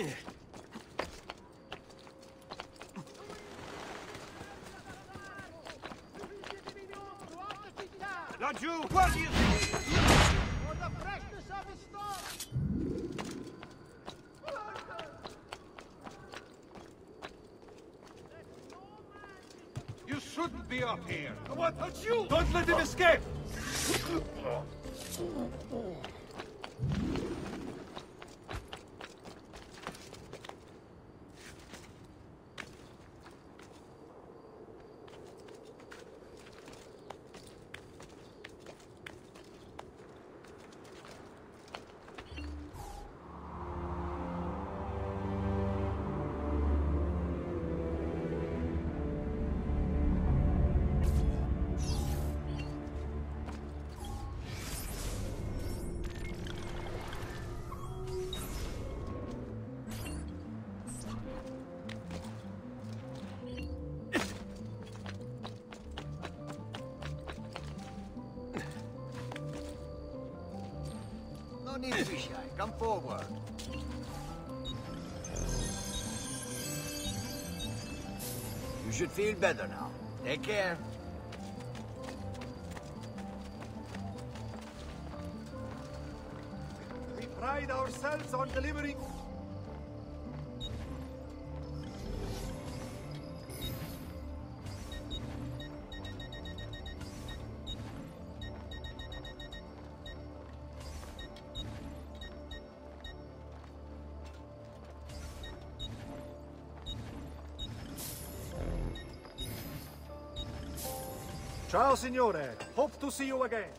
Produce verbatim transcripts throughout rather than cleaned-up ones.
Laggiù, guardi! For the freshness of his thoughts! You shouldn't be up here! What about you? Don't let him escape! No need to be shy. Come forward. You should feel better now. Take care. We pride ourselves on delivering... Ciao, signore. Hope to see you again.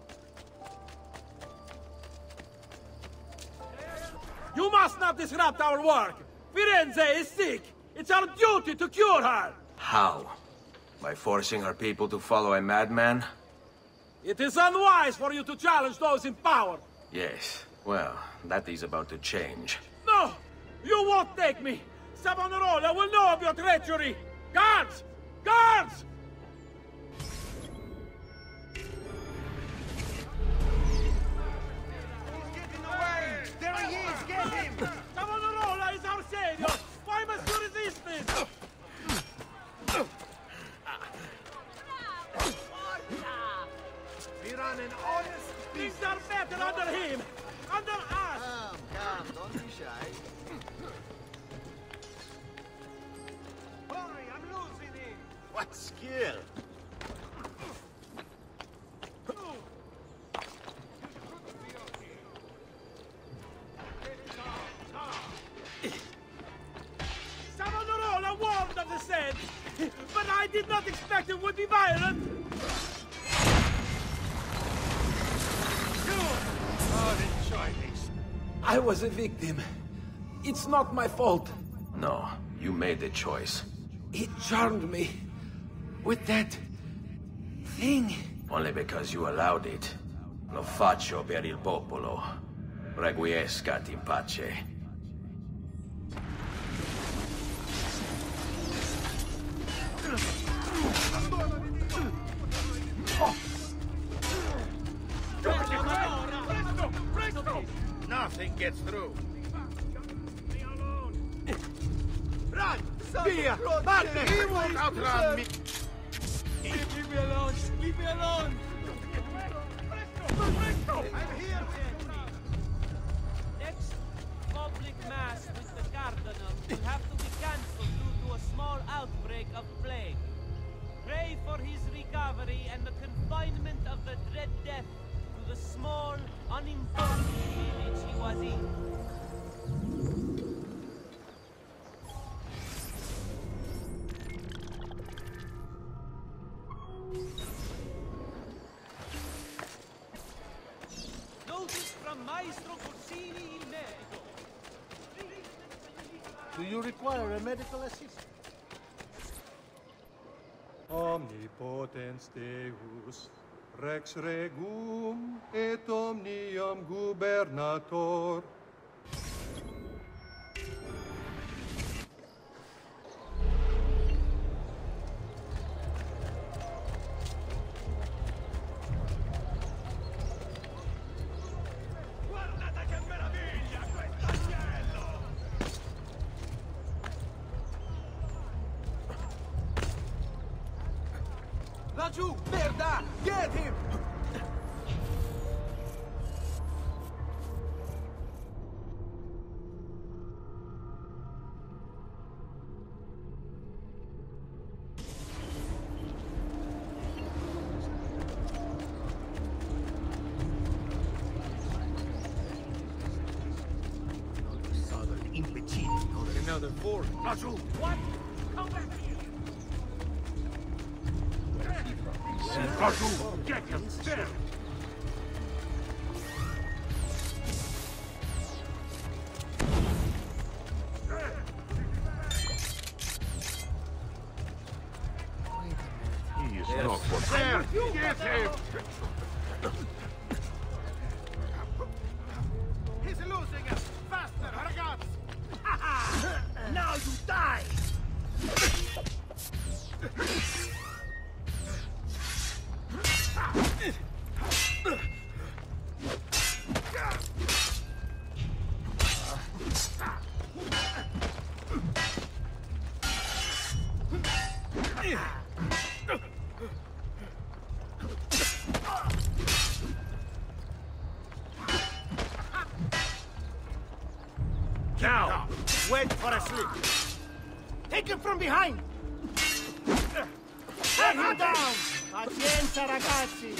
You must not disrupt our work! Firenze is sick! It's our duty to cure her! How? By forcing our people to follow a madman? It is unwise for you to challenge those in power! Yes. Well, that is about to change. No! You won't take me! Savonarola will know of your treachery! Guards! Guards! There he is! Get him! Savonarola is our savior! Why must you resist this? We run an honest Things are better under him! Under us! Come, come. Don't be shy. Hurry, I'm losing him! What skill! Savonarola warned of the sand! But I did not expect it would be violent! Oh, enjoy this. I was a victim. It's not my fault. No, you made the choice. He charmed me with that thing. Only because you allowed it. Lo faccio per il popolo. Requiescat in pace. Nothing gets through. Run! Via! Madness! He won't outrun me! Leave me alone! Leave me alone! I'm here! Next public mass with the cardinal will have to be cancelled due to a small outbreak of plague. Pray for his recovery and the confinement of the dread death to the small, unimportant village he was in. Notice from Maestro Corsini il medico. Do you require a medical assistant? Omnipotens Deus, Rex Regum et omnium gubernator. Guardate che meraviglia, quest'agnello! Laggiù! Merda! Get him! Another four. Laggiù! What? Come back here! Laggiù! Get him! There! He is not what... There! Get him! He's losing us! Faster, ragazzi! Now you die! Now! Wait for a slip! Take him from behind! Let him down! Pazienza, ragazzi!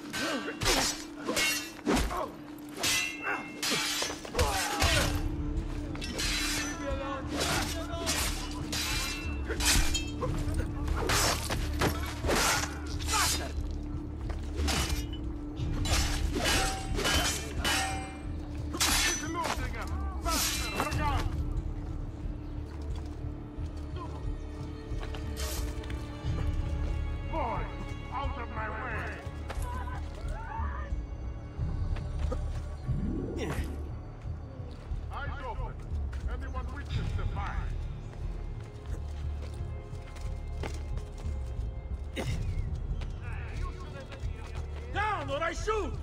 Down or I shoot!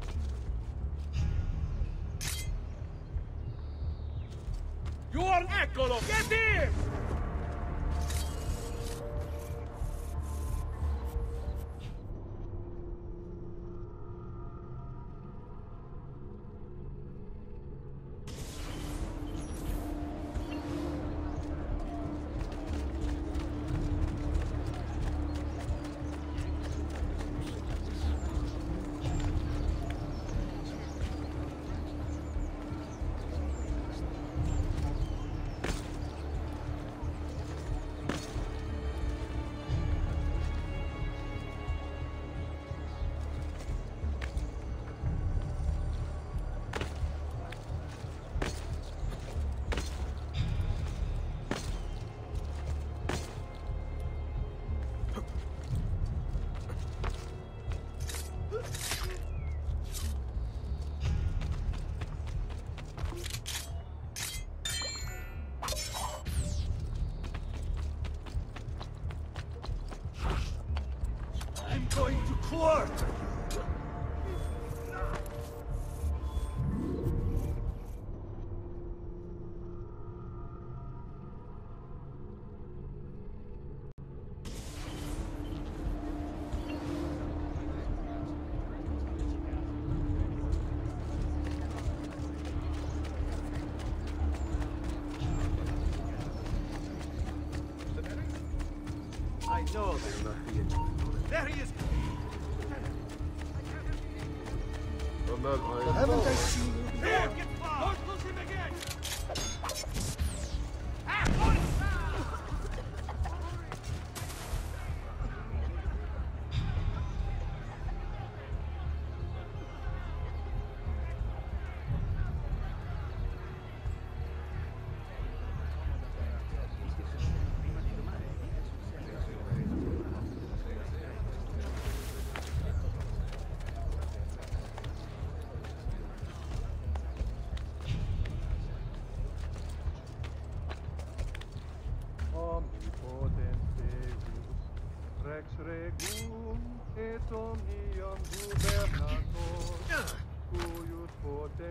You are eccolo! Get him! I'm going to quarter you! I know they're not being... There he is! Haven't I seen you? Here! Get far! Don't lose him again! Rex regum et omnium gubernator, cuius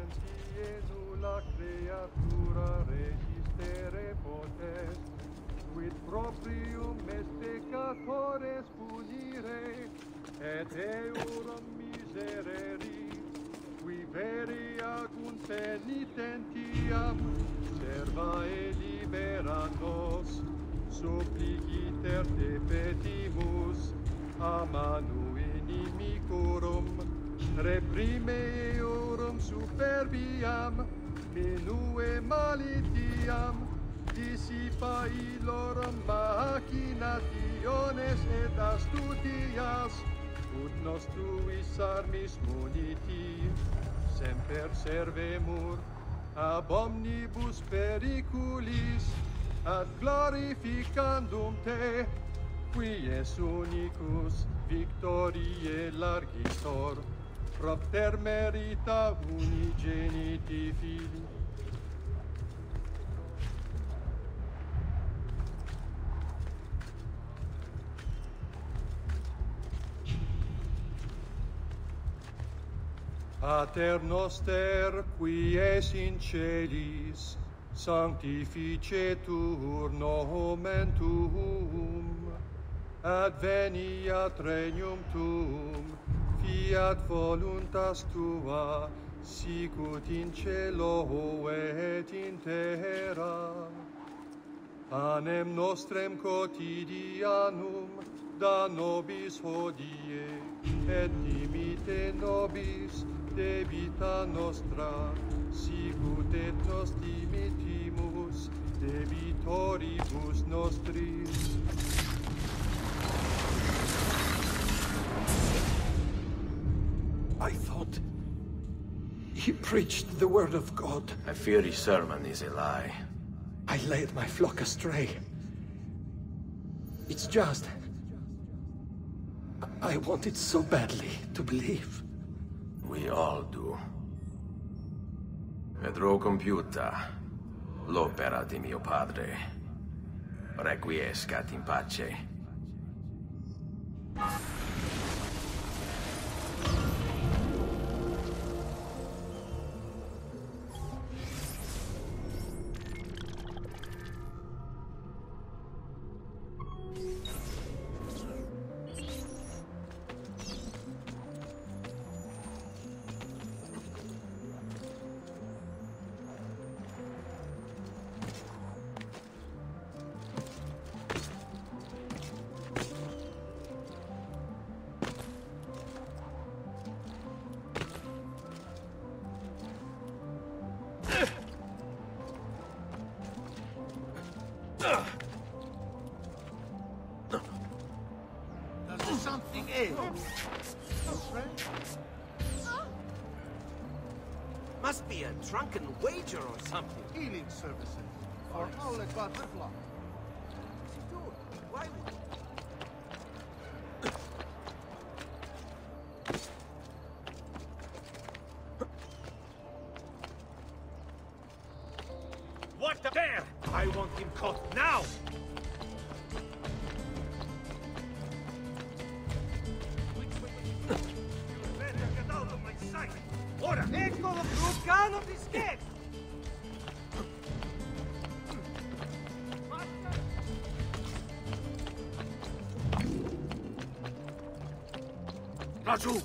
potentiae nulla creatura resistere potest, quid proprium est peccatores punire, et eorum miserere, qui veri agunt penitentiam, serva e libera nos, suppliciter te petimus, a manu inimicorum, reprime eorum superbiam, minue malitiam, dissipa illorum machinationes et astutias, ut nos tuis armis muniti, semper servemur ab omnibus periculis, ad glorificandum te, qui es unicus victoriae largitor, propter merita unigeniti Filii. Pater noster, qui es in celis, sanctificetur nomen tuum, adveniat regnum tuum, fiat voluntas tua, sicut in cielo et in terra. Panem nostrem quotidianum da nobis hodie, et dimite nobis debita nostra, sicut et nos dimitimus debitoribus nostris. I thought he preached the word of God. I fear his sermon is a lie. I led my flock astray. It's just... I wanted so badly to believe. We all do. Vedrò compiuta l'opera di mio padre. Requiescat in pace. There's something else. Must be a drunken wager or something. Healing services for all the butterfly. What's he doing? Why would he? What the dare? I want him caught now! Get out of my sight! Ora! Ecco lo vulcano di scherzo! Laggiù!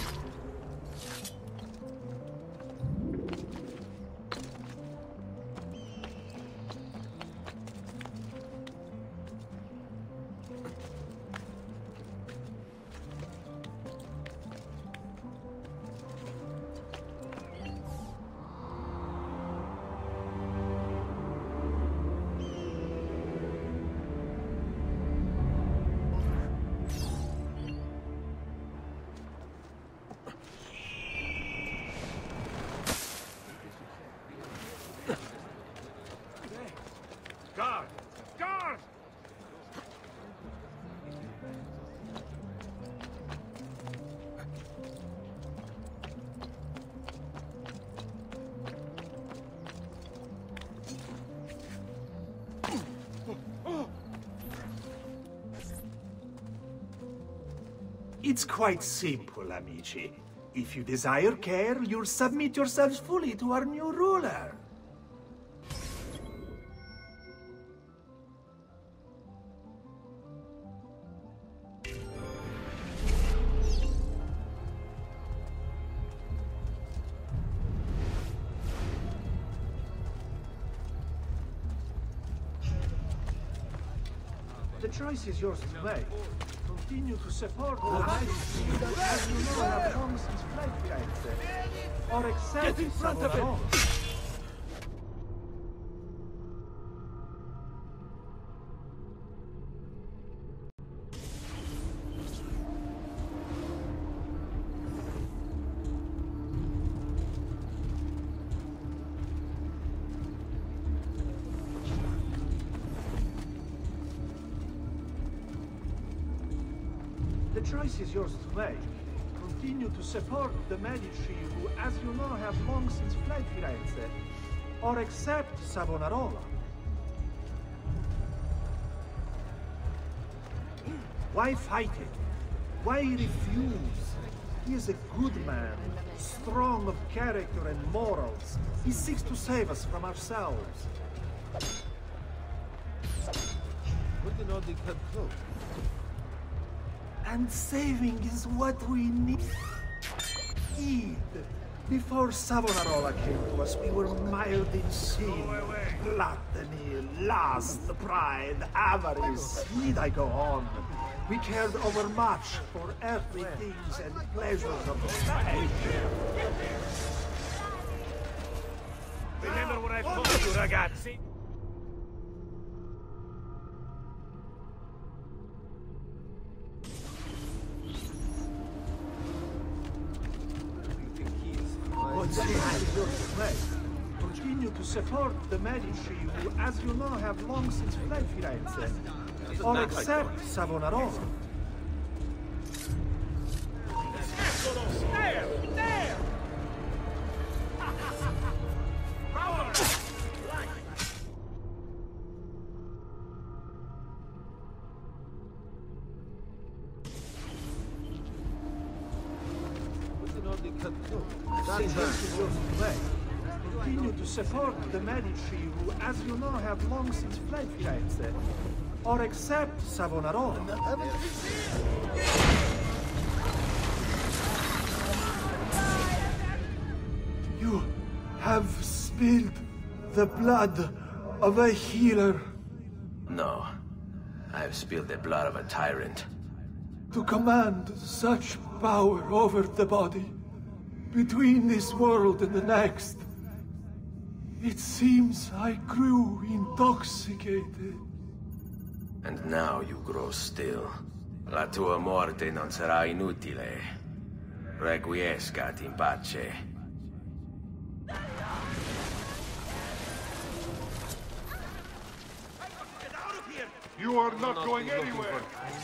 Guard! Guard! It's quite simple, amici. If you desire care, you'll submit yourselves fully to our new ruler. The choice is yours to make. Continue to support the Medici, as you know have long since fled Firenze, or accept Savonarola. The choice is yours to make. Continue to support the Medici, who, as you know, have long since fled Firenze, or accept Savonarola. Why fight it? Why refuse? He is a good man, strong of character and morals. He seeks to save us from ourselves. And saving is what we need. Before Savonarola came to us, we were mired in sin, gluttony, lust, pride, avarice. Need I go on? We cared overmuch for earthly things and pleasures of the life. Remember what I told you, ragazzi? Continue to support the Medici, who, as you know, have long since fled Firenze, or accept Savonarola. There! There! Power! Continue to support the Medici, who, as you know, have long since fled Firenze, or accept Savonarola. You have spilled the blood of a healer. No. I've spilled the blood of a tyrant. To command such power over the body, between this world and the next. It seems I grew intoxicated. And now you grow still. La tua morte non sarà inutile. Requiescat in pace. You are not going anywhere.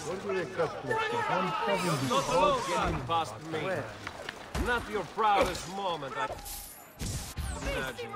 Not alone getting past me. Not your proudest moment, I imagine.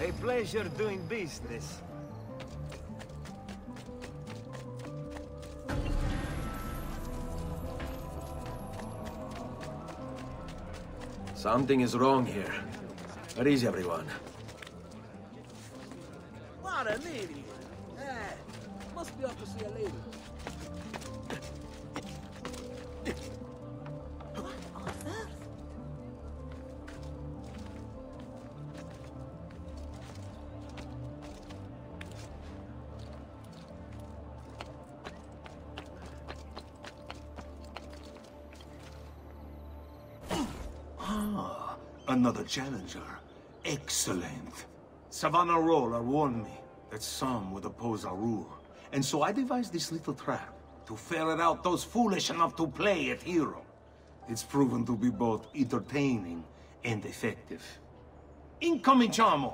A pleasure doing business. Something is wrong here. Where is everyone? What an idiot! Eh, must be up to see a lady. Another challenger. Excellent. Savonarola warned me that some would oppose our rule. And so I devised this little trap to ferret out those foolish enough to play at hero. It's proven to be both entertaining and effective. Incominciamo!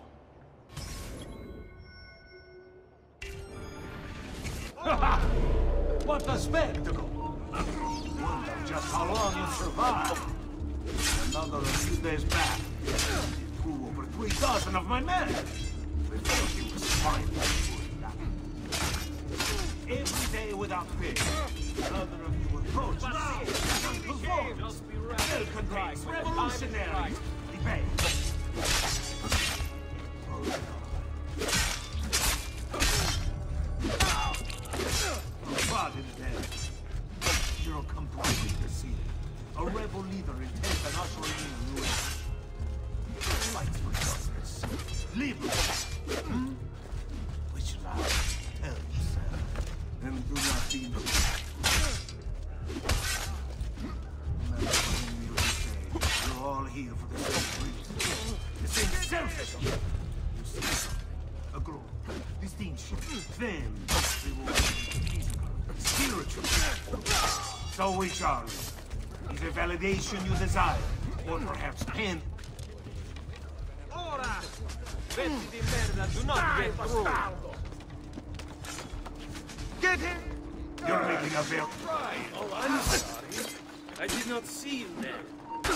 What a spectacle! Wonder just how long you survived. Another a few days back, threw over three dozen of my men. They thought he was fine. Every day without fail, another of you approached. Just be right. Contains revolutionary debate. Body dead. Hero come to a scene. A rebel leader intent on ushering in a new age. Fights for justice. Liberty. Hmm? Which lies tell yourself. And do not be moved. Remember when we would say, you're all here for the same reason. The same selfism. You see something. A growth. Distinction. Fame. Reward. Physical. Spiritual. So which are you? Is a validation you desire, or perhaps pain? Ora! Pezzi di merda, do not get through! Get him! You're making a very... Oh, I'm sorry. I did not see you there.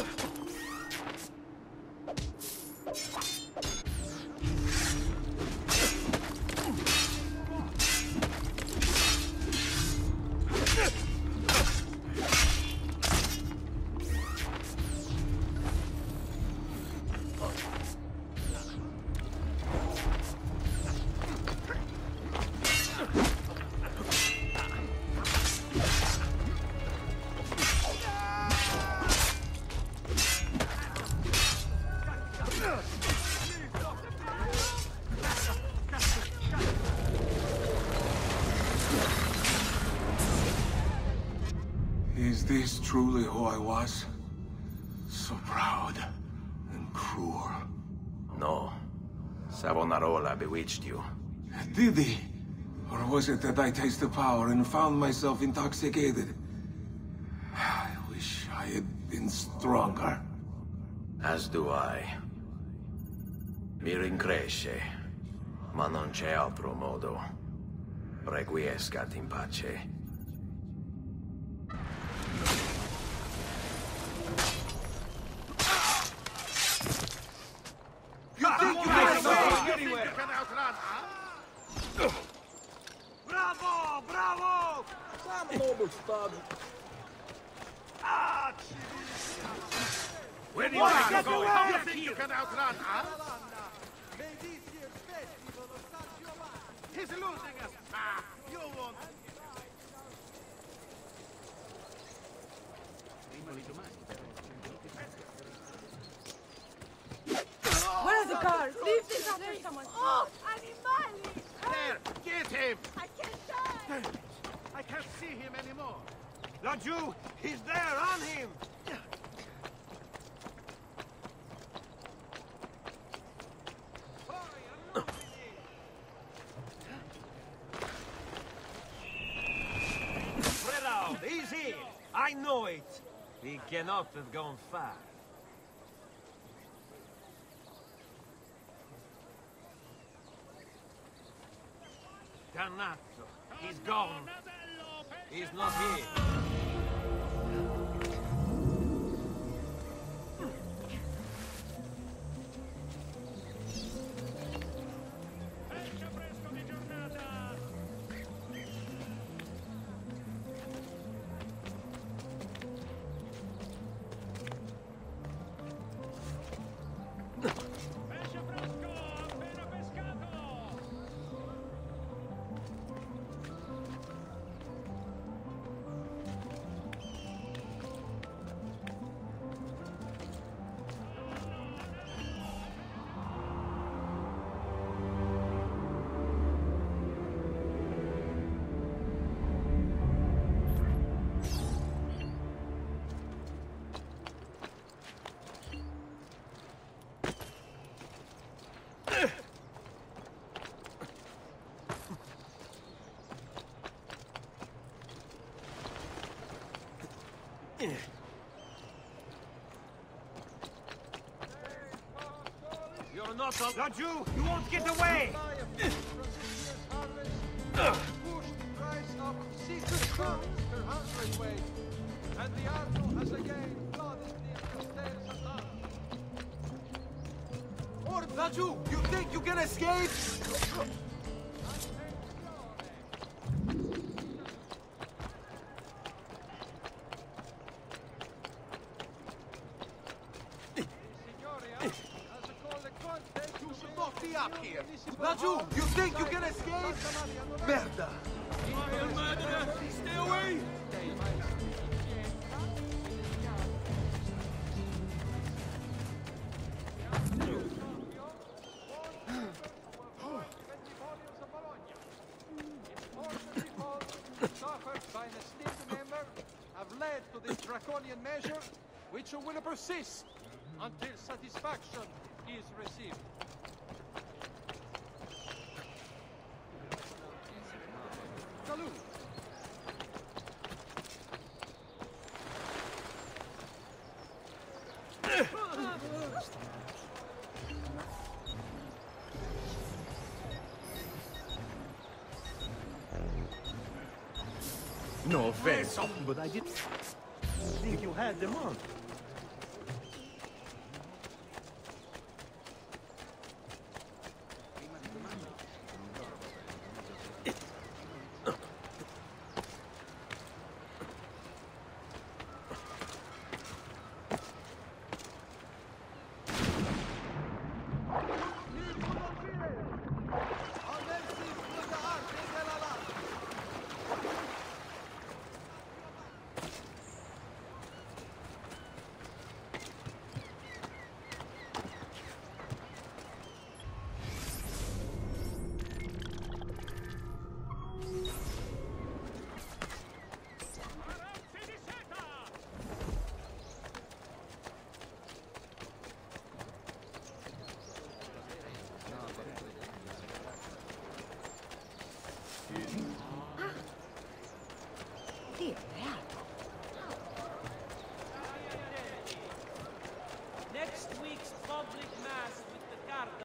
Is this truly who I was? So proud and cruel. No. Savonarola bewitched you. Did he? Or was it that I tasted power and found myself intoxicated? I wish I had been stronger. As do I. Mi rincresce, ma non c'è altro modo. Requiescat in pace. Bravo! Bravo! Some noble stud. Ah, Where do you want to go? How You think you can outrun us? He's losing us. Ah, you won't. Where are the cars? Leave this after someone. Oh, animali! There, get him! I can't die! I can't see him anymore. Laju, he's there, on him! Spread out, easy! I know it! He cannot have gone far. Dannato! He's gone! He's not here! You're not a... Raju, you won't get away! And the Arno has again flooded the stairs of Or Raju, you think you can escape? You should not be up here! Raju, you think you can escape? Merda! Stay away! Suffered by an esteemed member have led to this draconian measure, which will persist until satisfaction is received. Salute. No offense, but I didn't think you had them on. Is